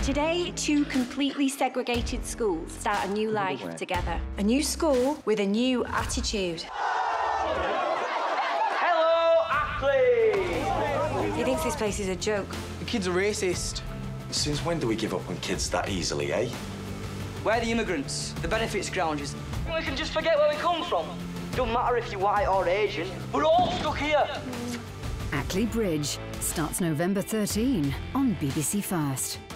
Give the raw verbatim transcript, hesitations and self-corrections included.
Today, two completely segregated schools start a new life together. A new school with a new attitude. Hello, Ackley! He thinks this place is a joke. The kids are racist. Since when do we give up on kids that easily, eh? We're the immigrants, the benefits scroungers. We can just forget where we come from. Don't matter if you're white or Asian, we're all stuck here. Ackley Bridge starts November thirteenth on B B C First.